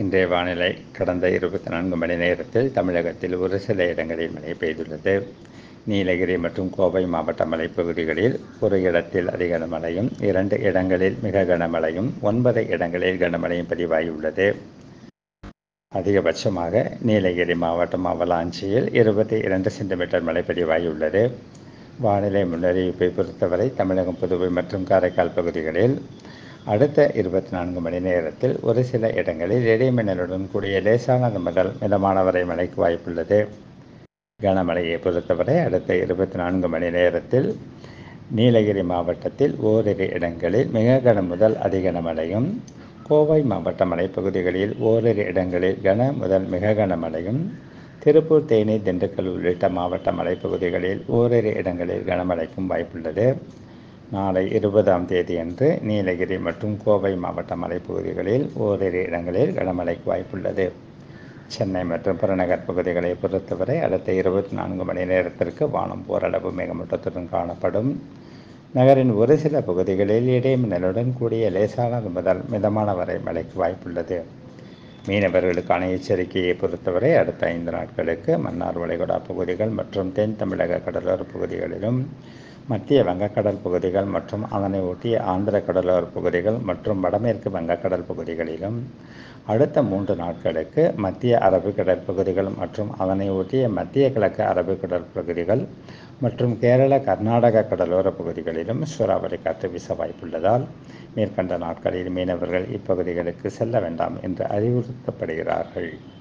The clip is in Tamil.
இன்றைய வானிலை கடந்த 24 மணி நேரத்தில் தமிழகத்தில் ஒரு சில இடங்களில் மழை பெய்துள்ளது. நீலகிரி மற்றும் கோவை மாவட்ட மலைப்பகுதிகளில் ஒரு இடத்தில் அதிக கனமழையும் 2 இடங்களில் மிக கனமழையும் 9 இடங்களில் கனமழையும் பதிவாகியுள்ளது. அதிகபட்சமாக நீலகிரி மாவட்டம் அவலாஞ்சியில் 22 சென்டிமீட்டர் மழை பதிவாகியுள்ளது. வானிலை முன்னறிவிப்பை பொறுத்தவரை தமிழகம், புதுவை மற்றும் காரைக்கால் பகுதிகளில் அடுத்த 24 மணி நேரத்தில் ஒரு சில இடங்களில் இடிமின்னலுடன் கூடிய லேசானது முதல் மிதமான வரை மழைக்கு வாய்ப்புள்ளது. கனமழையை பொறுத்தவரை அடுத்த 24 மணி நேரத்தில் நீலகிரி மாவட்டத்தில் ஓரிரு இடங்களில் மிக கன முதல் அதிகனமழையும், கோவை மாவட்ட மலைப்பகுதிகளில் ஓரிரு இடங்களில் கன முதல் மிக கனமழையும், திருப்பூர், தேனி, திண்டுக்கல் உள்ளிட்ட மாவட்ட மலைப்பகுதிகளில் ஓரிரு இடங்களில் கனமழைக்கும் வாய்ப்புள்ளது. நாளை 20ஆம் தேதியன்று நீலகிரி மற்றும் கோவை மாவட்ட மலைப்பகுதிகளில் ஓரிரு இடங்களில் கனமழைக்கு வாய்ப்புள்ளது. சென்னை மற்றும் புறநகர் பகுதிகளை பொறுத்தவரை அடுத்த 24 மணி நேரத்திற்கு வானம் ஓரளவு மேகமூட்டத்துடன் காணப்படும். நகரின் ஒரு சில பகுதிகளில் இடிமின்னலுடன் கூடிய லேசானது முதல் மிதமான வரை மழைக்கு வாய்ப்புள்ளது. மீனவர்களுக்கான எச்சரிக்கையை பொறுத்தவரை அடுத்த 5 நாட்களுக்கு மன்னார் வளைகுடா பகுதிகள் மற்றும் தென் தமிழக கடலோர பகுதிகளிலும், மத்திய வங்கக்கடல் பகுதிகள் மற்றும் அதனை ஒட்டிய ஆந்திர கடலோர பகுதிகள் மற்றும் வடமேற்கு வங்கக்கடல் பகுதிகளிலும், அடுத்த 3 நாட்களுக்கு மத்திய அரபிக்கடல் பகுதிகள் மற்றும் அதனை ஒட்டிய மத்திய கிழக்கு அரபிக்கடல் பகுதிகள் மற்றும் கேரள, கர்நாடக கடலோர பகுதிகளிலும் சூறாவளி காற்று வீச வாய்ப்புள்ளதால் மேற்கண்ட நாட்களில் மீனவர்கள் இப்பகுதிகளுக்கு செல்ல வேண்டாம் என்று அறிவுறுத்தப்படுகிறார்கள்.